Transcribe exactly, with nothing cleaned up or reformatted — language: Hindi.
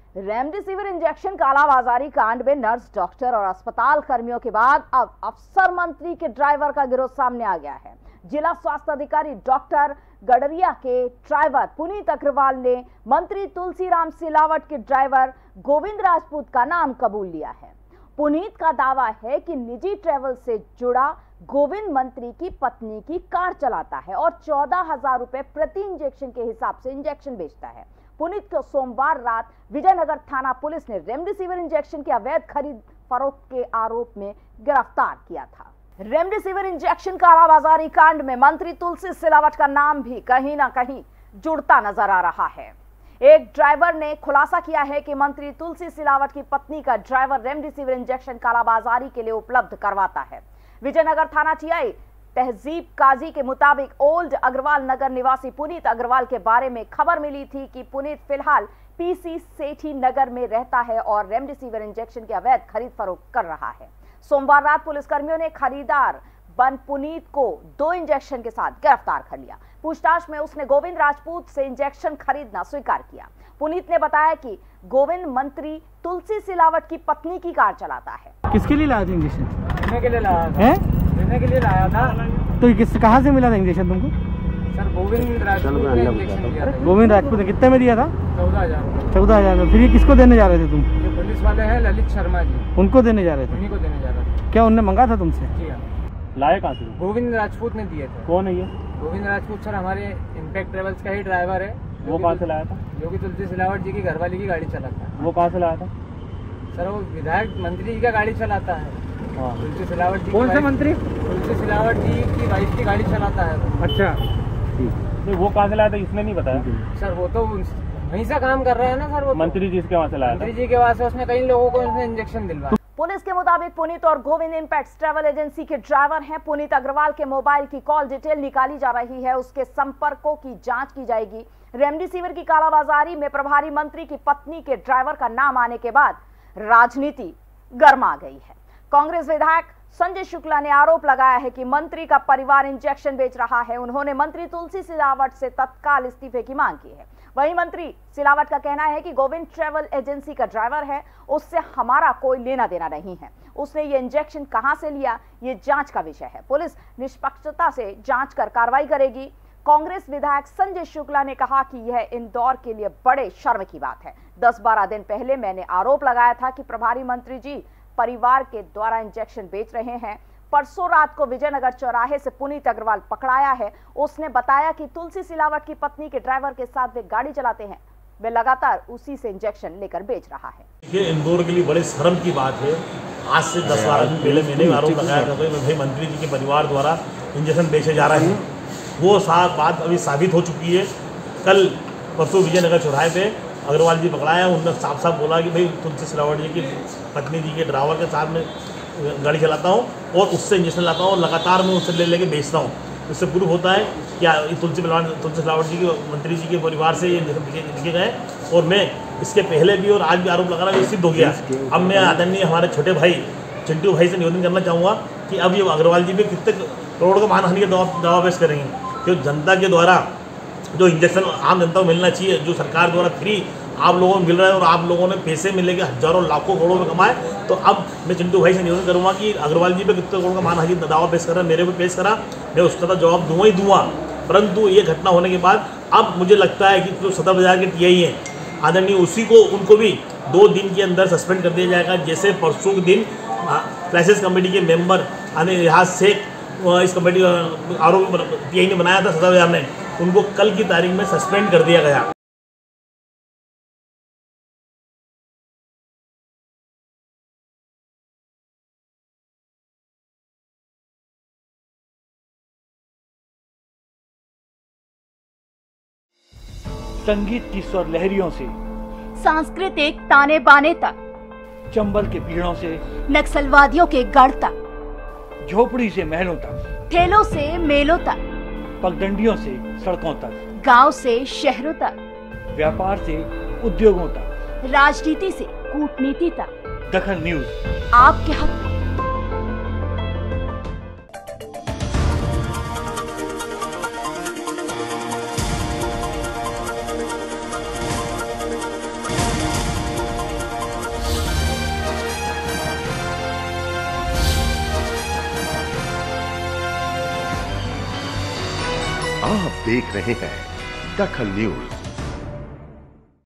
रेमडेसिविर इंजेक्शन कालाबाजारी कांड में नर्स, डॉक्टर और अस्पताल कर्मियों के बाद अब अफसर मंत्री के ड्राइवर का गिरोह सामने आ गया है। जिला स्वास्थ्य अधिकारी डॉक्टर गडरिया के ड्राइवर पुनीत अग्रवाल ने मंत्री तुलसीराम सिलावट के ड्राइवर गोविंद राजपूत का नाम कबूल लिया है। पुनीत का दावा है कि निजी ट्रैवल से जुड़ा गोविंद मंत्री की पत्नी की कार चलाता है और चौदह हजार रुपए प्रति इंजेक्शन के हिसाब से इंजेक्शन बेचता है। पुनीत को सोमवार रात विजयनगर थाना पुलिस ने रेमडेसिविर इंजेक्शन की अवैध खरीद फरोख्त के आरोप में गिरफ्तार किया था। रेमडेसिविर इंजेक्शन कालाबाजारी कांड में मंत्री तुलसी सिलावट का नाम भी कहीं ना कहीं जुड़ता नजर आ रहा है। एक ड्राइवर ने खुलासा किया है कि मंत्री तुलसी सिलावट की पत्नी का ड्राइवर रेमडेसिविर इंजेक्शन कालाबाजारी के लिए उपलब्ध करवाता है। विजयनगर थाना टीआई तहजीब काजी के मुताबिक ओल्ड अग्रवाल नगर निवासी पुनीत अग्रवाल के बारे में खबर मिली थी कि पुनीत फिलहाल पीसी सेठी नगर में रहता है और रेमडेसिविर इंजेक्शन की अवैध खरीद फरोख्त कर रहा है। सोमवार रात पुलिसकर्मियों ने खरीदार बन पुनीत को दो इंजेक्शन के साथ गिरफ्तार कर लिया। पूछताछ में उसने गोविंद राजपूत से इंजेक्शन खरीदना स्वीकार किया। पुनीत ने बताया कि गोविंद मंत्री तुलसी सिलावट की पत्नी की कार चलाता है। किसके लिए लाया था इंजेक्शन? लेने के लिए लाया था। है? लेने के लिए लाया था। तो किस कहाँ से मिला था इंजेक्शन तुमको? सर गोविंद राजपूत ने इंजेक्शन दिया था। गोविंद राजपूत ने कितने में दिया था? चौदह हजार चौदह हजार में। फिर ये किसको देने जा रहे थे तुम? जो पुलिस वाले हैं ललित शर्मा जी, उनको देने जा रहे थे? उन्हीं को देने जा रहा था। क्या उनने मंगा था तुमसे? जी हाँ। लाए कहाँ से? गोविंद राजपूत ने दिए थे। कौन है ये? गोविंद राजपूत सर हमारे इम्पैक्ट ट्रेवल्स का ही ड्राइवर है। वो कहाँ से लाया था? जो कि तुलसी सिलावट जी की घरवाली की गाड़ी चलाता है। वो कहाँ से लाया था? सर वो विधायक मंत्री जी का गाड़ी चलाता है। हाँ। तुलसी सिलावट जी। कौन सा मंत्री? तुलसी सिलावट जी की वाइफ की गाड़ी चलाता है। अच्छा, वो कहाँ से लाया था इसने नहीं बताया? सर वो तो वहीं से काम कर रहे हैं ना सर। वो मंत्री जी के वहाँ से लाया था? मंत्री जी के वहाँ से उसने कई लोगों को इंजेक्शन दिलवाया। पुलिस के मुताबिक पुनीत और गोविंद इंपैक्ट ट्रैवल एजेंसी के ड्राइवर हैं। पुनीत अग्रवाल के मोबाइल की कॉल डिटेल निकाली जा रही है, उसके संपर्कों की जांच की जाएगी। रेमडेसिविर की कालाबाजारी में प्रभारी मंत्री की पत्नी के ड्राइवर का नाम आने के बाद राजनीति गर्मा गई है। कांग्रेस विधायक संजय शुक्ला ने आरोप लगाया है कि मंत्री का परिवार इंजेक्शन बेच रहा है। उन्होंने मंत्री तुलसी सिलावट से तत्काल इस्तीफे की मांग की है। वहीं मंत्री सिलावट का कहना है कि गोविंद ट्रैवल एजेंसी का ड्राइवर है, उससे हमारा कोई लेना देना नहीं है। उसने ये इंजेक्शन कहां से लिया, ये जांच का विषय है। पुलिस निष्पक्षता से जांच कर कार्रवाई करेगी। कांग्रेस विधायक संजय शुक्ला ने कहा कि यह इंदौर के लिए बड़े शर्म की बात है। दस बारह दिन पहले मैंने आरोप लगाया था कि प्रभारी मंत्री जी परिवार के द्वारा इंजेक्शन बेच रहे हैं। परसों रात को विजयनगर चौराहे से पुनीत अग्रवाल पकड़ाया है। उसने बताया कि तुलसी सिलावट की पत्नी के ड्राइवर के साथ वे गाड़ी चलाते हैं। वे लगातार उसी से इंजेक्शन लेकर बेच रहा है। ये इंदौर के लिए बड़े शर्म की बात है। आज से दस बारह दिन पहले मैंने आरोप लगाया था कि भाई मंत्री जी के परिवार द्वारा इंजेक्शन बेचे जा रहे हैं। वो साफ बात अभी साबित हो चुकी है। कल परसों विजयनगर चौराहे पे अग्रवाल जी पकड़ाया, उन्होंने साफ साफ बोला कि भाई तुलसी सिलावट जी की पत्नी जी के ड्राइवर के साथ में गाड़ी चलाता हूँ और उससे इंजेक्शन लाता हूँ और लगातार मैं उससे ले लेके बेचता हूँ। इससे प्रूफ होता है कि तुलसी तुलसी सिलावट जी के मंत्री जी के परिवार से ये इंजेक्शन लिखे गए और मैं इसके पहले भी और आज भी आरोप लगा रहा हूँ, सिद्ध हो गया। अब मैं आदरणीय हमारे छोटे भाई चिंटू भाई से निवेदन करना चाहूँगा कि अब ये अग्रवाल जी भी कितने करोड़ का मानहानि का दावा पेश करेंगे, क्योंकि जनता के द्वारा जो इंजेक्शन आम जनता को मिलना चाहिए, जो सरकार द्वारा फ्री आप लोगों को मिल रहा है और आप लोगों ने पैसे मिले के हजारों लाखों करोड़ों में कमाए, तो अब मैं चिंटू भाई से निवेदन करूंगा कि अग्रवाल जी पे कितने करोड़ का मानहानि दावा पेश करा, मेरे पे पेश करा, मैं उसका तो जवाब दूंगा ही दूंगा। परंतु ये घटना होने के बाद अब मुझे लगता है कि जो सदर बाजार के टीआई हैं आदरणीय, उसी को उनको भी दो दिन के अंदर सस्पेंड कर दिया जाएगा। जैसे परसों के दिन क्राइसिस कमेटी के मेंबर आने रियाज शेख इस कमेटी आरोप टीआई ने बनाया था, सदर बाजार ने, उनको कल की तारीख में सस्पेंड कर दिया गया। संगीत की स्वर लहरियों से सांस्कृतिक ताने बाने तक, चंबल के पीड़ों से नक्सलवादियों के गढ़ तक, झोपड़ी से महलों तक, ठेलों से मेलों तक, पगडंडियों से सड़कों तक, गांव से शहरों तक, व्यापार से उद्योगों तक, राजनीति से कूटनीति तक, दखन न्यूज आपके हक में। आप देख रहे हैं दखल न्यूज।